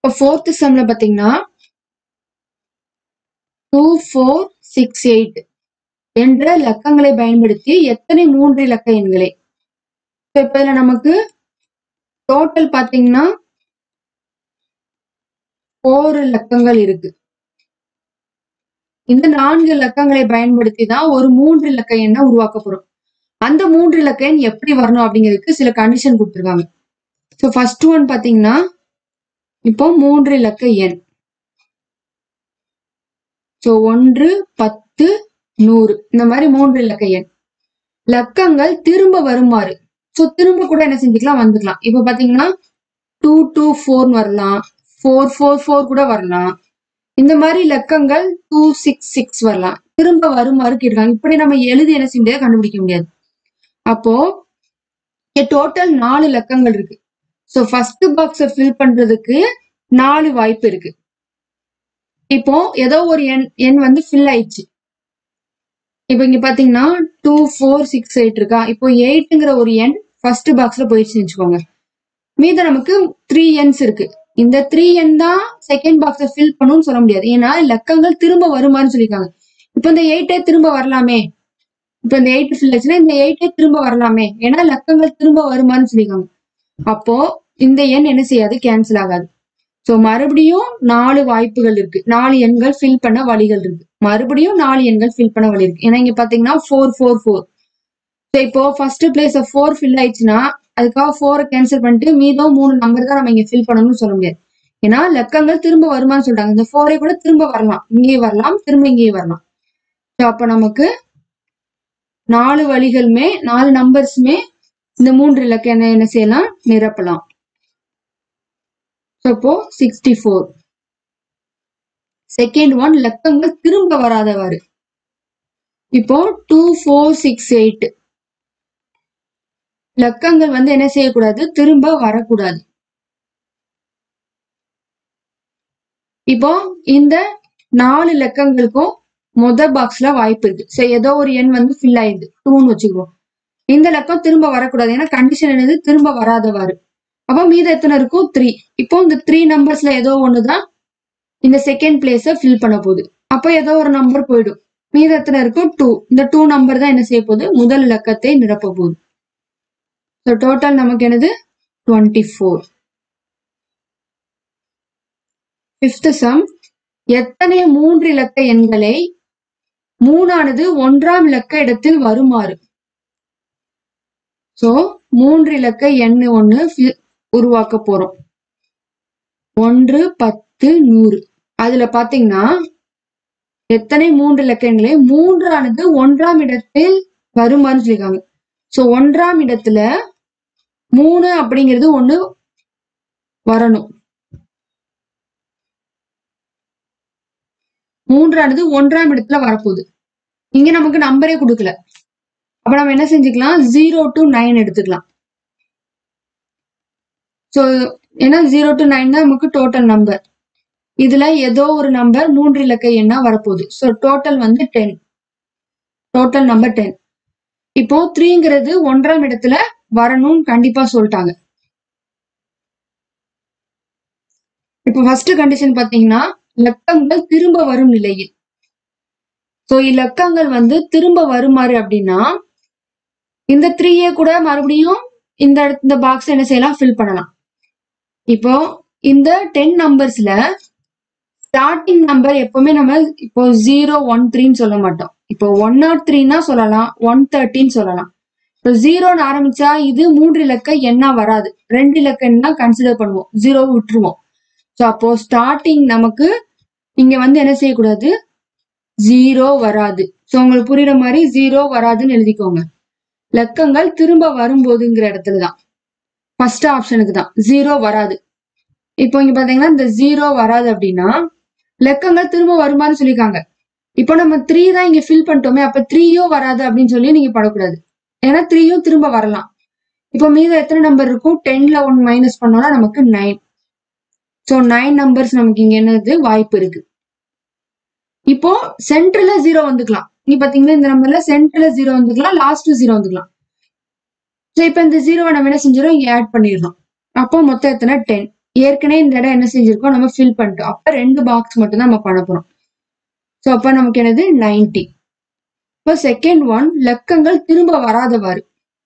இப்போ ஃபோர்த் சம்ல பாத்தீங்கன்னா 2468 என்ற இலக்கங்களை பயன்படுத்தி எத்தனை 3 இலக்க எண்களை? இப்ப இதுல நமக்கு டோட்டல் பாத்தீங்கன்னா 4 இலக்கங்கள் இருக்கு. இந்த 4 இலக்கங்களை பயன்படுத்தி தான் ஒரு 3 இலக்க எண்ணை உருவாக்க போறோம். அந்த 3 இலக்க எண் எப்படி வரணும் அப்படிங்கிறதுக்கு சில கண்டிஷன் கொடுத்துருக்காங்க. ஸோ ஃபர்ஸ்ட் ஒன் பாத்தீங்கன்னா இப்போ 3 இலக்க எண். ஸோ 1, 10, 100 இந்த மாதிரி 3 இலக்க எண். இலக்கங்கள் திரும்ப வருமாறு. ஸோ திரும்ப கூட என்ன செஞ்சுக்கலாம், வந்துக்கலாம். இப்போ பாத்தீங்கன்னா 224 வரலாம், 444 கூட வரலாம். இந்த மாதிரி இலக்கங்கள் 266 வரலாம். திரும்ப வருமாறு கேட்கலாம். இப்படி நம்ம எழுதி என்ன செய்ய முடியாது, கண்டுபிடிக்க முடியாது. அப்போ டோட்டல் 4 இலக்கங்கள் இருக்கு. ஸோ ஃபர்ஸ்ட் பாக்ஸை ஃபில் பண்றதுக்கு 4 வாய்ப்பு இருக்கு. இப்போ ஏதோ ஒரு எண் வந்து ஃபில் ஆயிடுச்சு. இப்போ இங்க பாத்தீங்கன்னா 2468 இருக்கா. இப்போ 8ங்கிற ஒரு எண் ஃபர்ஸ்ட் பாக்ஸ்ல போயிடுச்சுன்னு வச்சுக்கோங்க. மீத நமக்கு 3 எண்ஸ் இருக்கு. இந்த 3 எண் தான் செகண்ட் பாக்ஸை ஃபில் பண்ணும்னு சொல்ல முடியாது. ஏன்னா இலக்கங்கள் திரும்ப வருமான்னு சொல்லியிருக்காங்க. இப்போ இந்த 8 திரும்ப வரலாமே. இப்போ இந்த 8 ஃபில் ஆச்சுன்னா இந்த 8 திரும்ப வரலாமே. ஏன்னா இலக்கங்கள் திரும்ப வருமான்னு சொல்லியிருக்காங்க. அப்போ இந்த எண் என்ன செய்யாது, கேன்சல் ஆகாது. ஸோ மறுபடியும் 4 வாய்ப்புகள் இருக்கு. 4 எண்கள் ஃபில் பண்ண வழிகள் இருக்கு. மறுபடியும் 4 எண்கள் ஃபில் பண்ண வழி இருக்கு. ஏன்னா இங்க பாத்தீங்கன்னா 444. ஸோ இப்போ ஃபர்ஸ்ட் பிளேஸ் 4 ஃபில் ஆயிடுச்சுன்னா அதுக்காக 4 கேன்சல் பண்ணிட்டு மீதம் 3 நம்பர் தான் நம்ம இங்க ஃபில் பண்ணணும்னு சொல்ல முடியாது. ஏன்னா இலக்கங்கள் திரும்ப வருமான்னு சொல்றாங்க. இந்த 4 கூட திரும்ப வரலாம், இங்கேயே வரலாம், திரும்ப இங்கேயே வரலாம். ஸோ அப்ப நமக்கு 4 வழிகளுமே 4 நம்பர்ஸுமே இந்த 3 இலக்க என்ன செய்யலாம், நிரப்பலாம். அப்போ 64. செகண்ட் ஒன் இலக்கங்கள் திரும்ப வராதவாறு. இப்போ 2468 இலக்கங்கள் வந்து என்ன செய்யக்கூடாது, திரும்ப வரக்கூடாது. இப்போ இந்த 4 இலக்கங்களுக்கும் பாக்ஸ்ல வாய்ப்பு இருக்கு. சோ ஏதோ ஒரு எண் வந்து ஃபில் ஆயிடுது, 2ன்னு வச்சுக்குவோம். இந்த இலக்கம் திரும்ப வரக்கூடாது. ஏன்னா கண்டிஷன் என்னது, திரும்ப வராதவாறு. அப்போ மீத எத்தனை இருக்கும், 3. இப்போ இந்த 3 நம்பர்ஸ்ல ஏதோ ஒண்ணுதான் இந்த செகண்ட் பிளேஸ ஃபில் பண்ண போகுது. அப்போ ஏதோ ஒரு நம்பர் போயிடும். மீத எத்தனை இருக்கும், 2. இந்த 2 நம்பர் தான் என்ன செய்ய போகுது, முதல் இலக்கத்தை நிரப்ப போகுது. ஸோ டோட்டல் நமக்கு என்னது, 24. ஃபிஃப்த் சம், எத்தனை 3 இலக்க எண்களை 3ஆனது 1ஆம் இலக்க இடத்தில் வருமாறு. சோ 3 இலக்க எண் ஒண்ணு உருவாக்க போறோம். 1, 10, 100. அதுல பாத்தீங்கன்னா எத்தனை 3 இலக்க எண்களை 3ஆனது 1ஆம் இடத்தில் வருமாறு சொல்லிருக்காங்க. சோ 1ஆம் இடத்துல 3 அப்படிங்கிறது ஒண்ணு வரணும். 3ஆனது 1ஆம் இடத்துல வரப்போகுது. இங்க நமக்கு நம்பரே கொடுக்கல. அப்ப நம்ம என்ன செஞ்சுக்கலாம், 0 to 9 எடுத்துக்கலாம். சோ ஏன்னா 0 to 9 தான் நமக்கு டோட்டல் நம்பர். இதுல ஏதோ ஒரு நம்பர் 3 இலக்க எண்ணா வரப்போகுது. சோ டோட்டல் வந்து 10. Total number 10. இப்போ 3ங்கிறது 1ஆம் இடத்துல வரணும்னு கண்டிப்பா சொல்லிட்டாங்க. இப்போ ஃபர்ஸ்ட் கண்டிஷன் பாத்தீங்கன்னா இலக்கங்கள் திரும்ப வரும் நிலையில். சோ இலக்கங்கள் வந்து திரும்ப வருமாறு அப்படின்னா இந்த 3 கூட மறுபடியும் இந்த பாக்ஸ் என்ன செய்யலாம், ஃபில் பண்ணலாம். இப்போ இந்த 10 நம்பர்ஸ்ல ஸ்டார்டிங் நம்பர் எப்பவுமே நம்ம இப்போ 013 சொல்ல மாட்டோம். இப்போ 103 சொல்லலாம், 113 சொல்லலாம். இப்போ 0ன்னு ஆரம்பிச்சா இது 3 இலக்க எண்ணா வராது, 2 இலக்க எண்ணா கன்சிடர் பண்ணுவோம், 0 விட்டுருவோம். ஸோ அப்போ ஸ்டார்டிங் நமக்கு இங்க வந்து என்ன செய்யக்கூடாது, 0 வராது. ஸோ உங்களுக்கு புரியுற மாதிரி 0 வராதுன்னு எழுதிக்கோங்க. இலக்கங்கள் திரும்ப வரும்போதுங்கிற இடத்துலதான் ஃபர்ஸ்ட் ஆப்ஷனுக்கு தான் 0 வராது. இப்போ இங்க பாத்தீங்கன்னா இந்த 0 வராது அப்படின்னா இலக்கங்கள் திரும்ப வருமானு சொல்லியிருக்காங்க. இப்போ நம்ம 3 தான் இங்க ஃபில் பண்ணிட்டோமே, அப்ப 3யும் வராது அப்படின்னு சொல்லி நீங்க படக்கூடாது. ஏன்னா 3யும் திரும்ப வரலாம். இப்போ மீத எத்தனை நம்பர் இருக்கும், 10ல 1 மைனஸ் பண்ணோம்னா நமக்கு 9. ஸோ 9 நம்பர்ஸ் நமக்கு இங்க என்னது வாய்ப்பு இருக்கு. இப்போ சென்டர்ல 0 வந்துக்கலாம். இங்க பாத்தீங்கன்னா இந்த நம்பர்ல சென்டர்ல 0 வந்துக்கலாம், லாஸ்ட் 0 வந்துக்கலாம். ஸோ இப்போ இந்த 0 நம்ம என்ன செஞ்சிடும், இங்க ஆட் பண்ணிடுறோம். அப்போ மொத்தம் எத்தனை, 10. ஏற்கனவே இந்த இடம் என்ன செஞ்சிருக்கோம், நம்ம ஃபில் பண்ணிட்டோம். அப்ப 2 பாக்ஸ் மட்டும் தான் நம்ம பண்ண போறோம். சோ அப்ப நமக்கு என்னது 90. இப்போ செகண்ட் ஒன், இலக்கங்கள் திரும்ப வராதவாறு.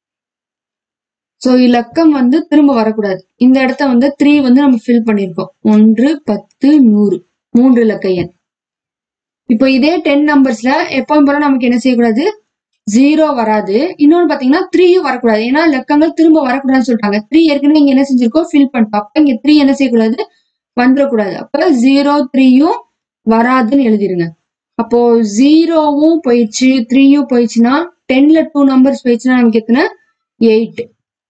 சோ இலக்கம் வந்து திரும்ப வரக்கூடாது. இந்த இடத்த வந்து 3 வந்து நம்ம ஃபில் பண்ணிருக்கோம். 1, 10, 100 3 இலக்க எண். இப்போ இதே 10 நம்பர்ஸ்ல எப்பவும் போல நமக்கு என்ன செய்யக்கூடாது, 0 வராது. இன்னொன்னு பாத்தீங்கன்னா 3யும் வரக்கூடாது. ஏன்னா இலக்கங்கள் திரும்ப வரக்கூடாதுன்னு சொல்லிட்டாங்க. 3 ஏற்கனவே இங்க என்ன செஞ்சிருக்கோம், ஃபில் பண்ணிட்டோம். அப்ப இங்க 3 என்ன செய்யக்கூடாது, வந்துடக்கூடாது. அப்ப 0, 3யும் வராதுன்னு எழுதிருங்க. அப்போ 0வும் போயிடுச்சு, 3யும் போயிடுச்சுன்னா 10ல 2 நம்பர்ஸ் போயிடுச்சுன்னா நமக்கு எத்தனை, 8.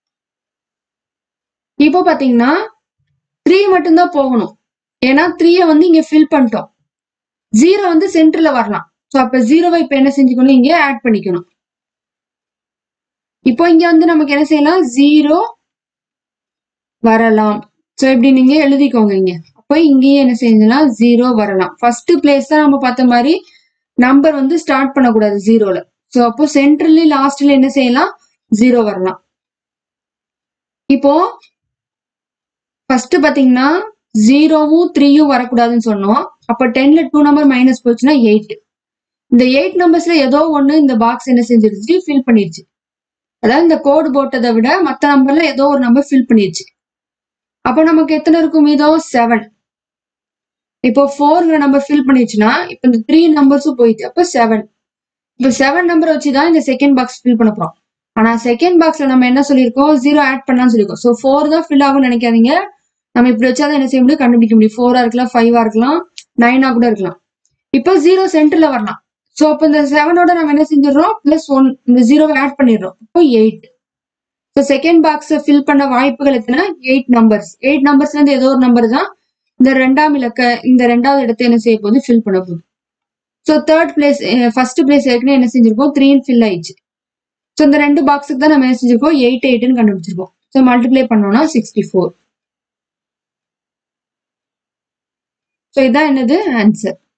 இப்போ பாத்தீங்கன்னா 3 மட்டும்தான் போகணும். ஏன்னா 3ய வந்து இங்க ஃபில் பண்ணிட்டோம். 0 வந்து சென்டர்ல வரலாம். சோ அப்ப 0வை இப்ப என்ன செஞ்சுக்கணும், இங்க ஆட் பண்ணிக்கணும். இப்போ இங்க வந்து நமக்கு என்ன செய்யலாம், 0 வரலாம். சோ இப்படி நீங்க எழுதிக்கோங்க இங்க. அப்போ இங்கேயே என்ன செஞ்சலாம், 0 வரலாம். ஃபர்ஸ்ட் பிளேஸ் தான் நம்ம பார்த்த மாதிரி நம்பர் வந்து ஸ்டார்ட் பண்ணக்கூடாது 0ல. சோ அப்போ சென்டர்லி லாஸ்ட்ல என்ன செய்யலாம், 0 வரலாம். இப்போ ஃபர்ஸ்ட் பாத்தீங்கன்னா 0வும் 3யும் வரக்கூடாதுன்னு சொன்னோம். அப்ப 10ல 2 நம்பர் மைனஸ் போச்சுன்னா 8. இந்த 8 நம்பர்ஸ்ல ஏதோ ஒண்ணு இந்த பாக்ஸ் என்ன செஞ்சிருச்சு, ஃபில் பண்ணிருச்சு. அதாவது இந்த கோடு போட்டதை விட மத்த நம்பர்ல ஏதோ ஒரு நம்பர் ஃபில் பண்ணிருச்சு. அப்ப நமக்கு எத்தனை இருக்கும் மீதம், 7. இப்போ 4 நம்பர் ஃபில் பண்ணிருச்சுன்னா இப்ப இந்த 3 நம்பர்ஸும் போயிடுச்சு. அப்ப 7. இப்ப 7 நம்பர் வச்சுதான் இந்த செகண்ட் பாக்ஸ் ஃபில் பண்ண போறோம். ஆனா செகண்ட் பாக்ஸ்ல நம்ம என்ன சொல்லியிருக்கோம், 0 ஆட் பண்ணலாம்னு சொல்லியிருக்கோம். சோ 4 தான் ஃபில் ஆகும்னு நினைக்காதீங்க. நம்ம இப்படி வச்சாதான் என்ன செய்ய முடியும், கண்டுபிடிக்க முடியும். 4ஆ இருக்கலாம், 5ஆ இருக்கலாம், 9ஆ கூட இருக்கலாம். இப்போ 0 சென்டர்ல வரலாம். சோ அப்ப இந்த 7ஓட நம்ம என்ன செஞ்சிடறோம், +1 இந்த 0வை ஆட் பண்ணிடுறோம். இப்போ 8. சோ செகண்ட் பாக்ஸ் ஃபில் பண்ண வாய்ப்புகள் எத்தனை, 8 நம்பர்ஸ். 8 நம்பர்ஸ்ல இருந்து ஏதோ ஒரு நம்பர் தான் இந்த இந்த 2வது இடத்தை என்ன செய்ய போகுது, ஃபில் பண்ண போகுது. So third place, first place ஏற்கனவே என்ன செஞ்சிருக்கோம், 3 ஃபில் ஆயிடுச்சு. சோ இந்த 2 பாக்ஸுக்கு தான் நம்ம என்ன செஞ்சிருக்கோம், 8, 8ன்னு கண்டுபிடிச்சிருக்கோம். சோ மல்டிப்ளை பண்ணோம்னா 64. சோ இதான் என்னது ஆன்சர்.